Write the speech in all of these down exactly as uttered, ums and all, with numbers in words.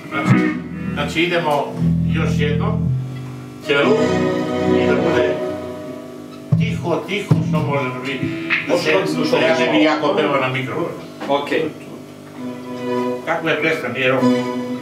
Znači idemo još jedno celu i da bude tiho, tiho što možemo biti. Da ja ne bi jako pevao na mikrofon. Okej. Kakva je pesma, nije rok?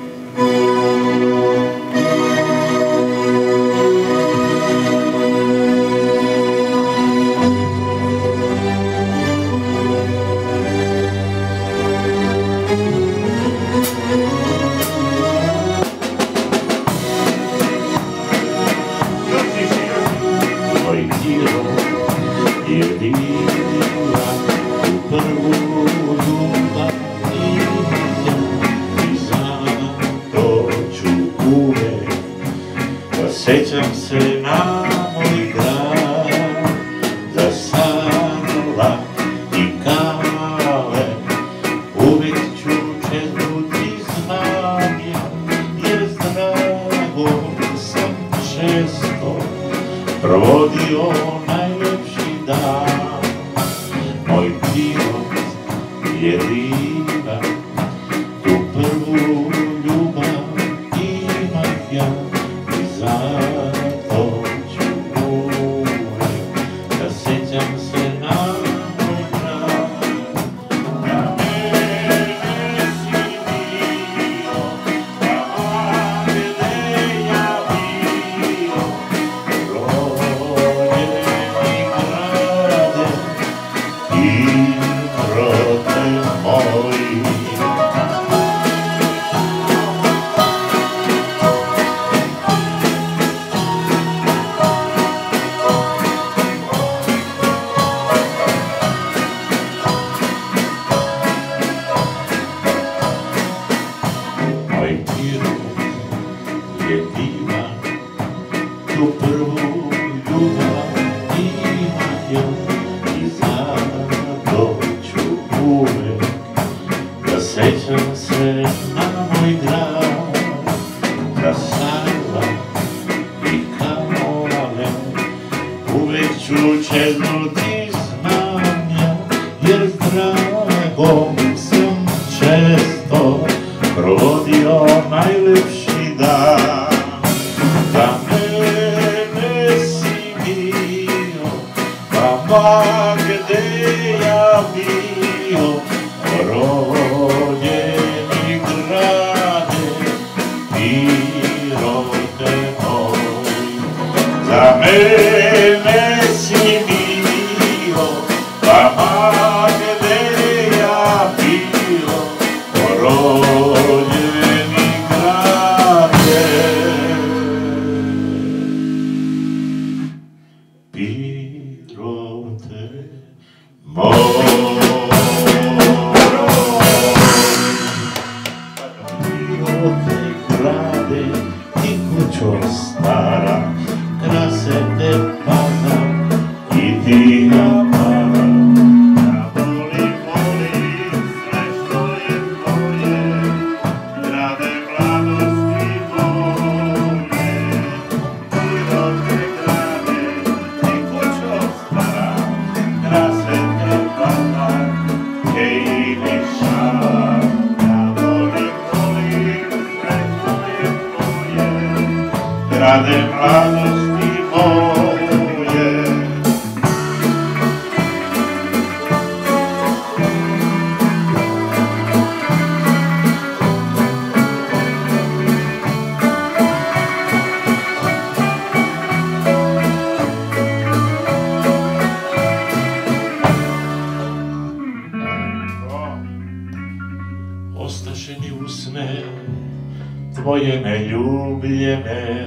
Sećam se na moj grad, za Sarla i Kale, uvijek ću čeznuti znam ja, jer s dragom sam često provodio najlepši dan. Moj pilot je divan, tu prvu ljubav imam ja. Zato ću uvijek da sećam se na moj grad. Da mene si bio, tamo gde ja bio, rođeni grade i rote moji. Je divan, tu prvu ljubav imam ja i zato ću uvek da sećam se na moj grad, da Sarla i Kale, uvek ću čeznuti znam ja, jer s dragom sam često provodio najlepši dan. Za mene si bio, tamo gde ja bio, rođeni grade i rote moj. Za mene si bio, tamo gde ja bio, rođeni pirote moj. Pirote grade i kućo stara, krase te Pazar i ti Amara. Ja volim, volim sve što je tvoje, grade mladosti moje. Pirote grade i kućo stara, krase te Pazar i Nišava. Ja volim, volim sve što je tvoje, grade mladosti moje. Ostaše mi usne tvoje neljubljene,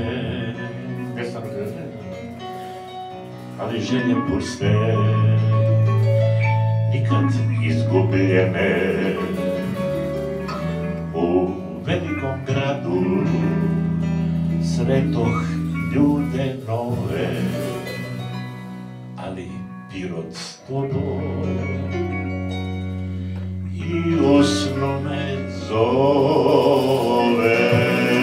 ali želje puste, nikad izgubljene. U velikom gradu sretoh ljude nove, ali Pirot s tobom i u snu me zove.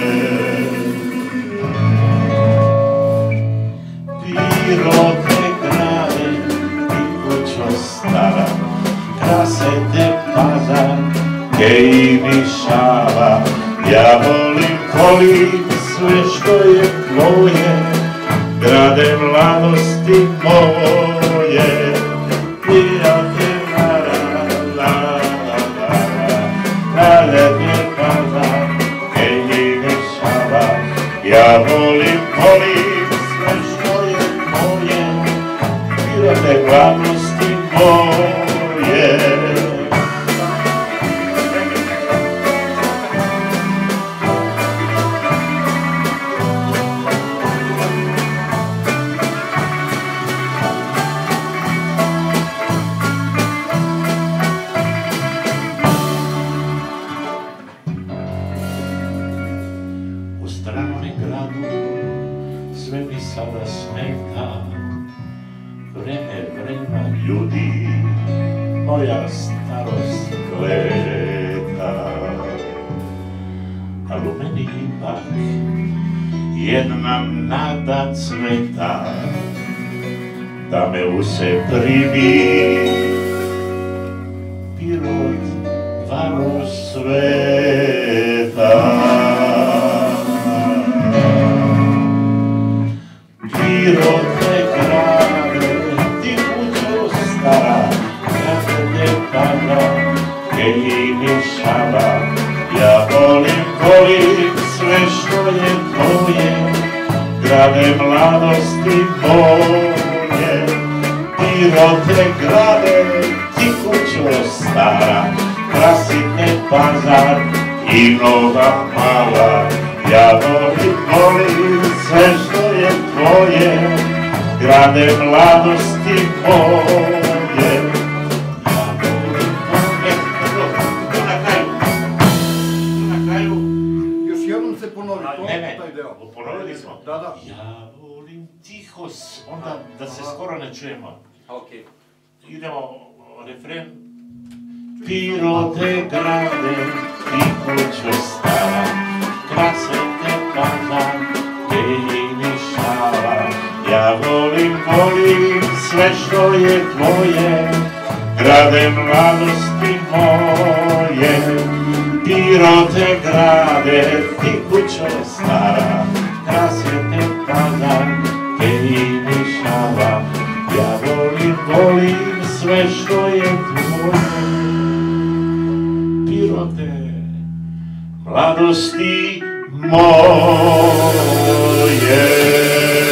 Pirote grade i kućo stara, krase te Pazar i Nišava. Ja volim, volim sve što je tvoje, grade mladosti moje. Prijatelj, la la la la la, na letnje Pazar, Keljine Šaba. Ja volim, volim sve što je tvoje, grade mladosti moje. U stranome gradu sve mi sada smeta, vreme, vrema ljudi, moja starost gleda. Al u meni ipak jedna nada cveta, da me u se primi pirot varo sveta. Pirote grade, ti kućo stara, grade Pazar, Keljine Šaba. Ja volim, volim sve što je tvoje, grade mladosti moje. Pirote grade, ti kućo stara, krasite Pazar i Nova Mala. Ja volim, volim sve što je tvoje, grade mladosti moje. Ja volim, volim, Tu na kraju, tu na kraju, Još jednom se ponovi to, ne, ne, taj deo. ponovili smo. Da, da. Ja volim tiho, s- onda da se skoro ne čujemo. okej. Idemo, refren. Pirote grade, ti kućo stara, krasite Pazar, Keljine Šaba. Ja volim, volim sve što je tvoje, grade mladosti moje. Pirote grade, ti kućo stara, krasite Pazar, Keljine Šaba. Ja volim, volim sve što je tvoje, Pirote mladosti moje.